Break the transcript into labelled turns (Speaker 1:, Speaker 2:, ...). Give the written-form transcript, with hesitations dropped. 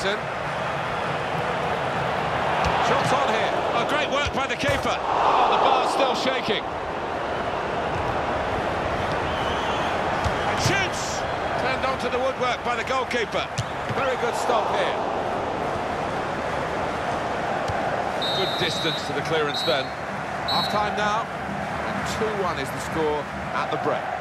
Speaker 1: in. Shots on here. Oh, great work by the keeper. Oh, the bar's still shaking. And shoots! Turned onto the woodwork by the goalkeeper. Very good stop here. Good distance to the clearance then. Half-time now, and 2-1 is the score at the break.